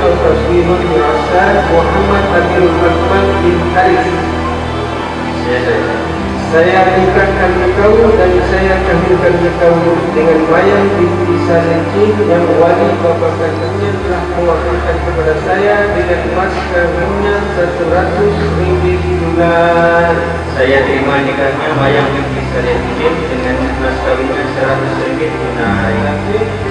وتصوير دراسات Muhammad Amirul Akmal bin Haris. Saya nikahkan engkau dan saya kahwinkan engkau dengan Mayang binti Salicin yang wali bapa kandungnya telah mewafatkan kepada saya dengan mas kawinnya 100 ringgit bulan. Saya terima nikahnya Mayang binti Salicin dengan mas kawinnya 100 ringgit tunai.